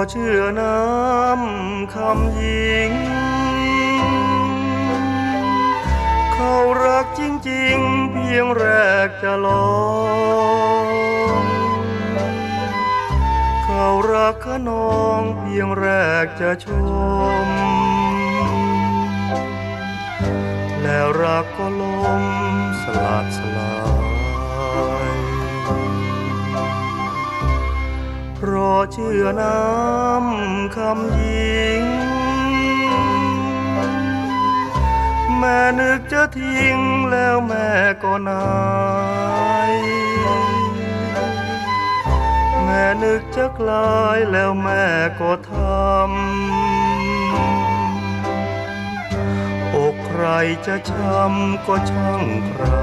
เชื่อน้ำคำหญิงเขารักจริงๆเพียงแรกจะลองเขารักขนองเพียงแรกจะชมแล้วรักก็ล้มสลายเพราะเชื่อน้ำคำหญิงแม่นึกจะทิ้งแล้วแม่ก็นายแม่นึกจะคลายแล้วแม่ก็ทำอกใครจะช้ำก็ช่างใคร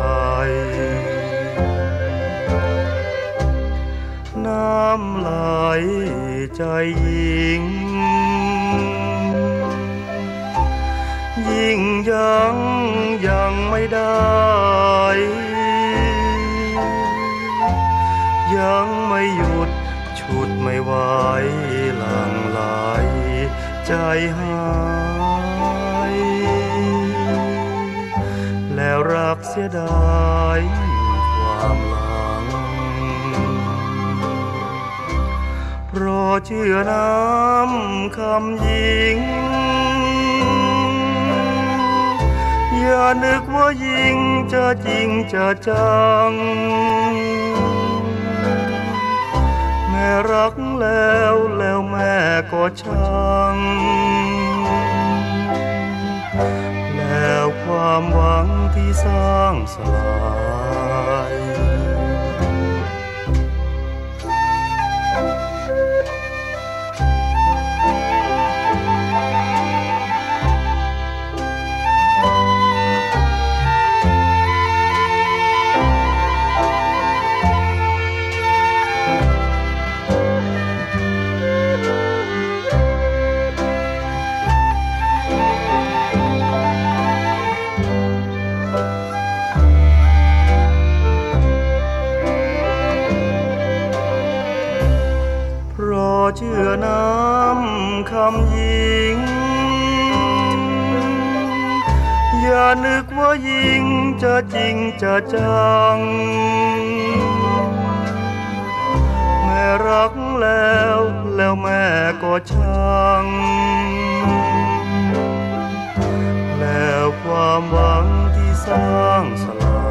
น้ำไหลใจหญิงยิ่งยังไม่ได้ยังไม่หยุดฉุดไม่ไหวหลั่งไหลใจหายแล้วรักเสียดายความหลังเพราะเชื่อน้ำคำหญิงอย่านึกว่ายิงจะจริงจะจังแม่รักแล้วแม่ก็ช่างแล้วความหวังที่สร้างสลายเชื่อน้ำคำหญิงอย่านึกว่ายิงจะจริงจะจังแม่รักแล้วแม่ก็ช่างแล้วความหวังที่สร้างสลาย